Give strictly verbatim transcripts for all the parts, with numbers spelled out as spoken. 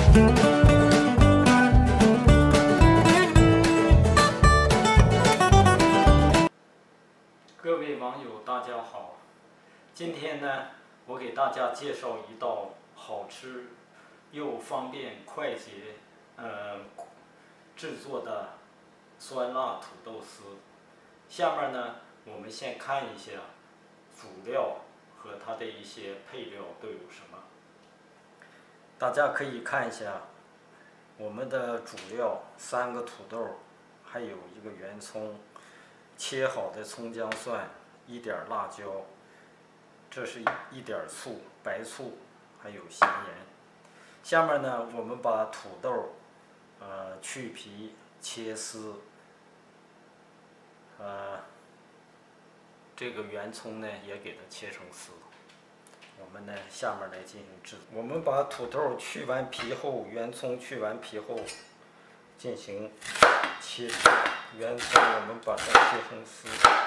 各位网友，大家好！今天呢，我给大家介绍一道好吃又方便快捷呃制作的酸辣土豆丝。下面呢，我们先看一下主料和它的一些配料都有什么。大家可以看一下我们的主料：三个土豆，还有一个圆葱。切好的葱姜蒜，一点辣椒，这是一点醋，白醋，还有咸盐。下面呢，我们把土豆，呃，去皮切丝，呃，这个圆葱呢也给它切成丝。我们呢，下面来进行制作。我们把土豆去完皮后，圆葱去完皮后，进行切皮。圆葱我们把它切成丝，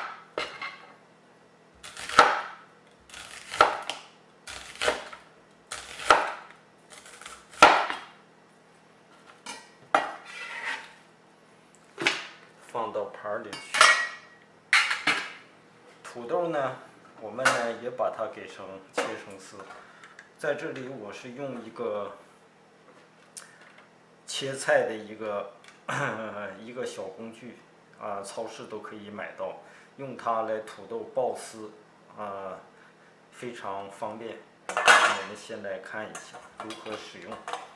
放到盘里去。土豆呢，我们呢也把它给成切成丝。在这里我是用一个切菜的一个一个小工具啊，超市都可以买到，用它来土豆爆丝啊，非常方便。我们先来看一下如何使用。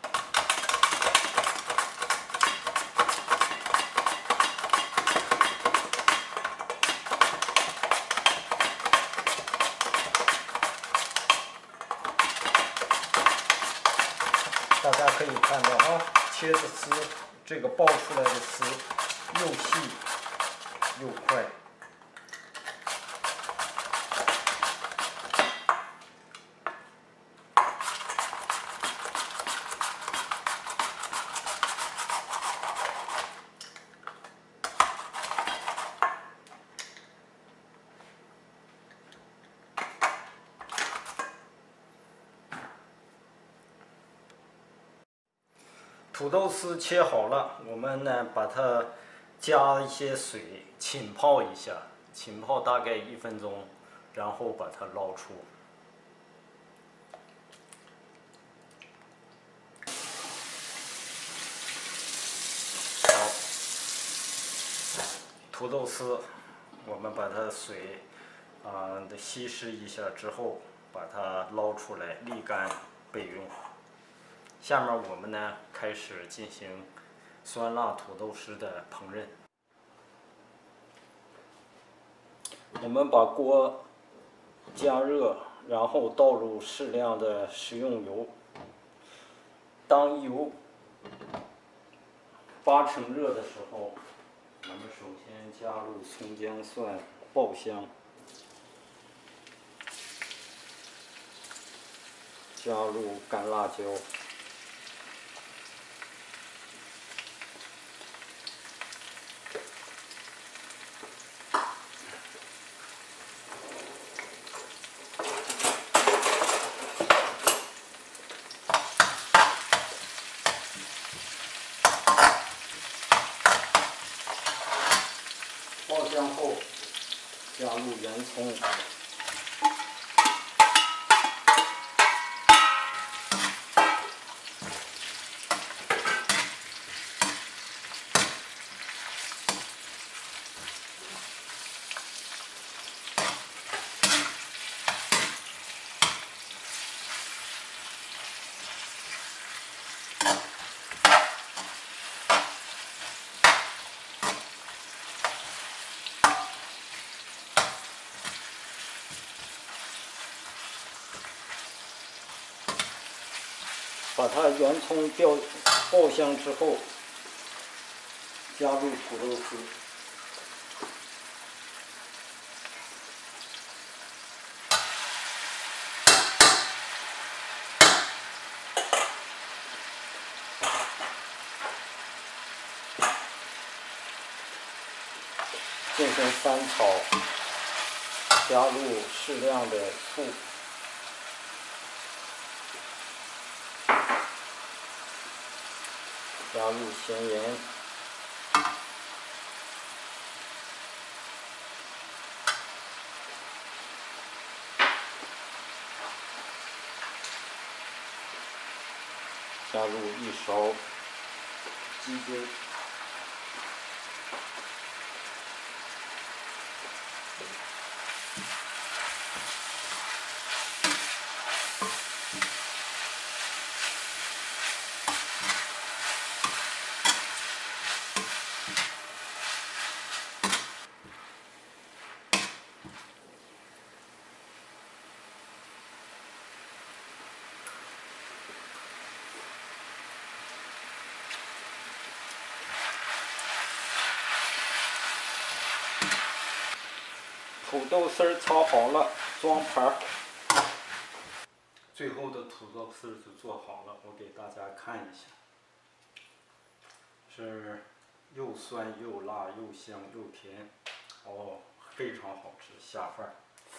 大家可以看到啊，切的丝，这个爆出来的丝又细又快。土豆丝切好了，我们呢把它加一些水浸泡一下，浸泡大概一分钟，然后把它捞出。好，土豆丝，我们把它水啊的稀释一下之后，把它捞出来沥干备用。下面我们呢开始进行酸辣土豆丝的烹饪。我们把锅加热，然后倒入适量的食用油。当油八成热的时候，我们首先加入葱姜蒜爆香，加入干辣椒。爆香后，加入圆葱，把它圆葱爆爆香之后，加入土豆丝，进行翻炒，加入适量的醋。 加入咸盐，加入一勺鸡精。土豆丝儿炒好了，装盘儿。最后的土豆丝儿就做好了，我给大家看一下，是又酸又辣又香又甜，哦，非常好吃，下饭。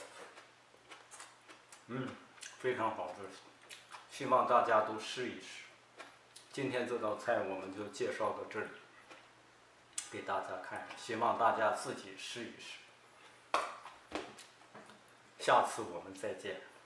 嗯，非常好吃，希望大家都试一试。今天这道菜我们就介绍到这里，给大家看，希望大家自己试一试。下次我们再见。